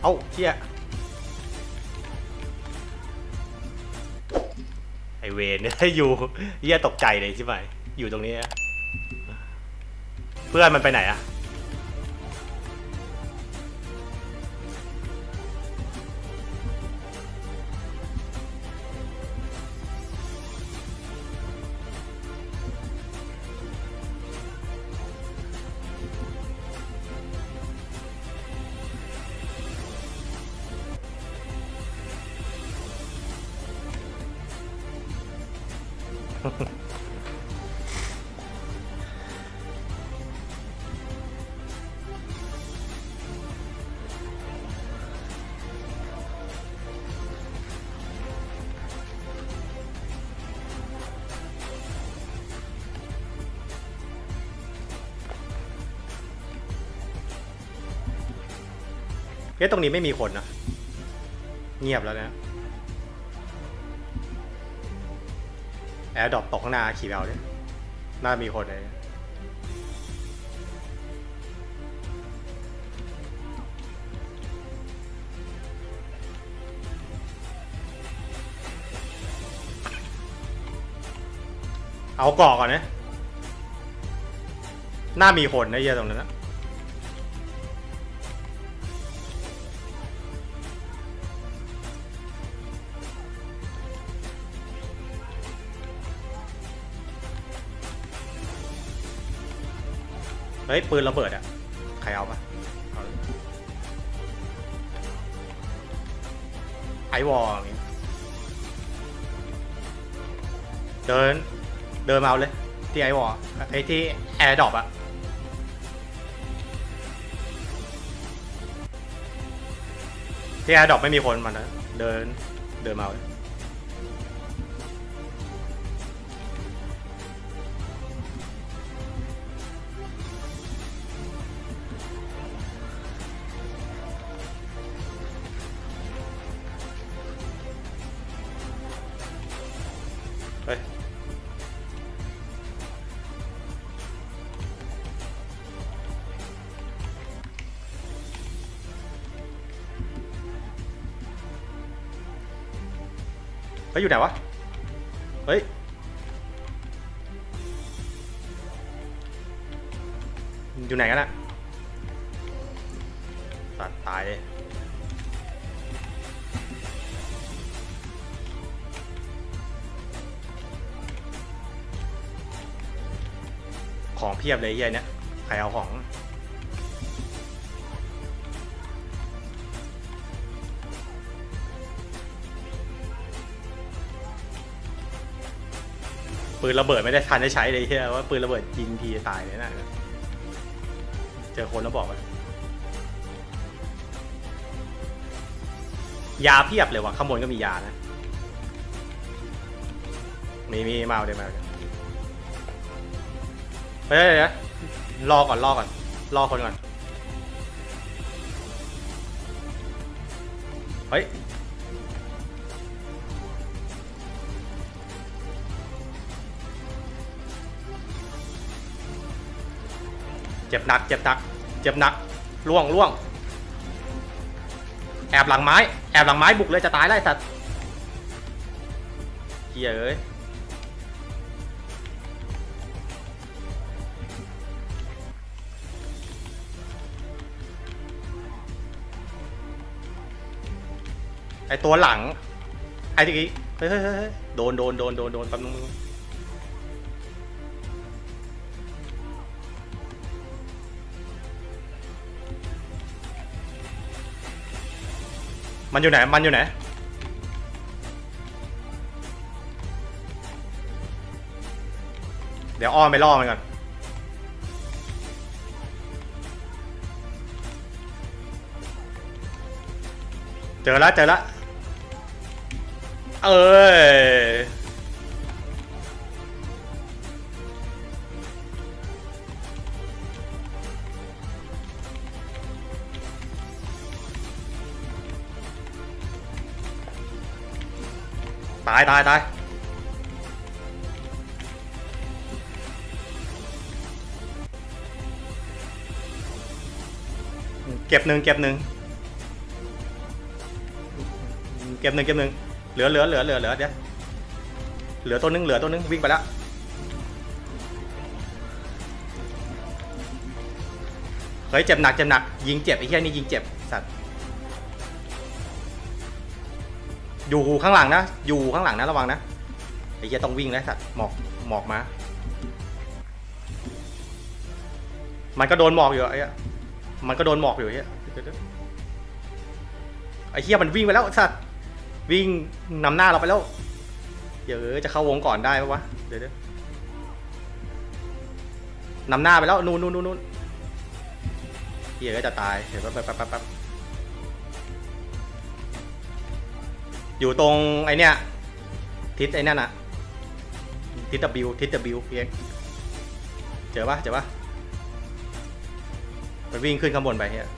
เอ้าเชี่ยไอเวนเนี่ยอยู่เหี้ยตกใจเลยใช่ไหมอยู่ตรงนี้เพื่อนมันไปไหนอะตรงนี้ไม่มีคนนะเงียบแล้วนะแอร์ดรอปตกข้างหน้าขี่เอาเนี่ยน่ามีคนเลยเอาเกาะก่อนนะน่ามีคนนะเหี้ยตรงนั้นนะเฮ้ยปืนระเบิดอ่ะใครเอาปะไอวอลอย่างงี้เดินมาเอาเลยที่ไอวอลไอที่แอร์ดรอปอะที่แอร์ดรอปไม่มีคนมันนะเดินมาเลยเฮ้ยอยู่ไหนวะเฮ้ยอยู่ไหนกันอะตัดตายเลยของเพียบเลยเฮียเนี่ยใครเอาของปืนระเบิดไม่ได้ทันได้ใช้เลยเฮียว่าปืนระเบิดยิงทีตายเลยนะเจอคนแล้วบอกว่ายาเพียบเลยว่ะข้างบนก็มียานะมีมาเอาเลยมาเฮ้ยรอก่อนรอคนก่อนเฮ้ยเจ็บหนักล่วงแอบหลังไม้บุกเลยจะตายได้สัตว์เหี้ยเอ้ยไอตัวหลังไอที่กี้เฮ้ยโดนแป๊บนึงมันอยู่ไหนเดี๋ยวอ้อมไปล่อมันก่อนเจอแล้วเอ้ยตายเก็บหนึ่งเก็บหนึ่งเหลือเดี๋ยวเหลือตัวนึงวิ่งไปแล้วเฮ้ยเจ็บหนักยิงเจ็บไอ้เหี้ยนี่ยิงเจ็บสัตว์อยู่ข้างหลังนะระวังนะไอ้เหี้ยต้องวิ่งนะสัตว์หมอกมามันก็โดนหมอกอยู่ไอ้เหี้ยมันก็โดนหมอกอยู่ไอ้เหี้ยมันวิ่งไปแล้วสัตว์วิ่งนำหน้าเราไปแล้วเดี๋ยวจะเข้าวงก่อนได้ปะวะเดี๋ยวนำหน้าไปแล้วนู่นเดี๋ยวจะตายเดี๋ยวแป๊บอยู่ตรงไอเนี้ยทิศไอ้นั่นอะทิศ W เพียงเจอปะมันวิ่งขึ้นข้างบนไปเฮีย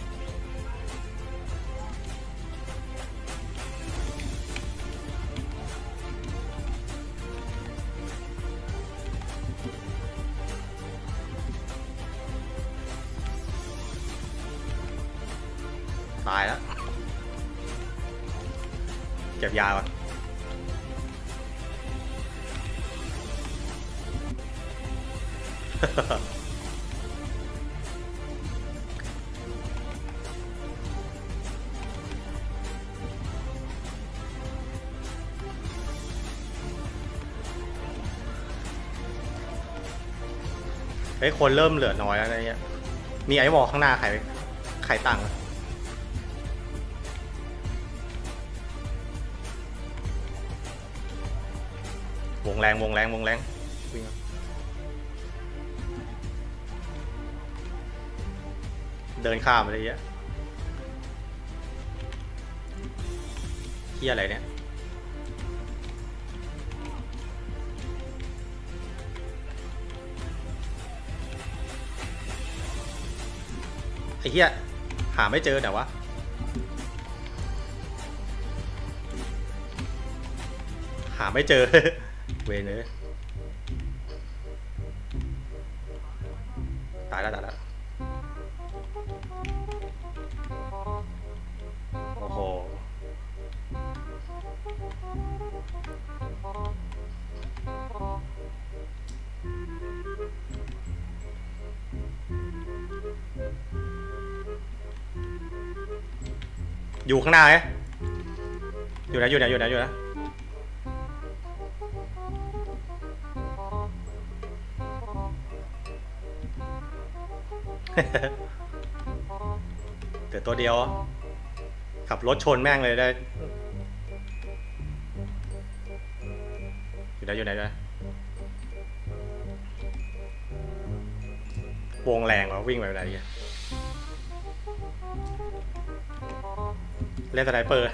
ตายแล้วเก็บยาก่อนเฮ้ยคนเริ่มเหลือน้อยแล้วอะไรเงี้ยมีไอ้วอลข้างหน้าใครตั้งวงแรงวิ่งเดินข้ามอะไรเงี้ยเหี้ยอะไรเนี่ยไอ้เหี้ยหาไม่เจอแต่ว่าหาไม่เจอ เวเนอตายแล้วโอ้โหอยู่ข้างหน้าไงอยู่ไหนเกิดตัวเดียวขับรถชนแม่งเลยได้อยู่ไหนวงแรงวะวิ่งไปไหนเล่นสไนเปอร์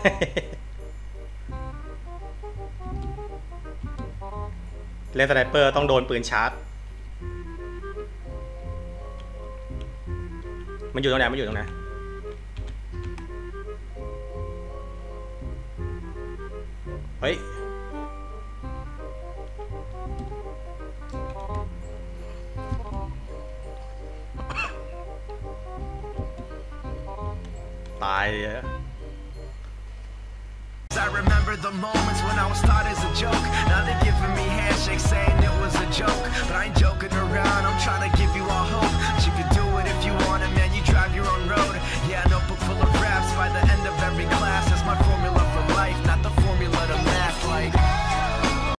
เล่นสไนเปอร์ต้องโดนปืนชาร์จมันอยู่ตรงไหนเฮ้ยตาย I remember the moments when I was thought as a joke. Now they're giving me handshakes saying it was a joke, but I ain't joking around. I'm trying to give you all hope.